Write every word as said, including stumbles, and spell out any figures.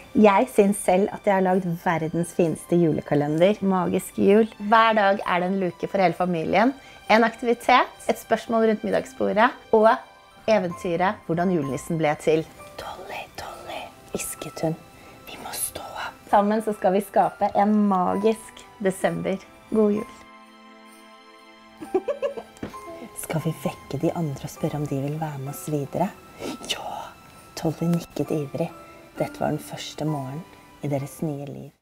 Jeg synes selv at jeg har laget verdens fineste julekalender, Magisk jul. Hver dag er det en luke for hele familien, en aktivitet, et spørsmål rundt middagsbordet, og eventyret hvordan julenissen ble til. Dolly, Dolly, hvisket hun. Vi må stå opp. Sammen så skal vi skape en magisk desember. God jul. Skal vi vekke de andre og spørre om de vil være med oss videre? Ja! Dolly nikket ivrig. Dette var den første morgen i deres nye liv.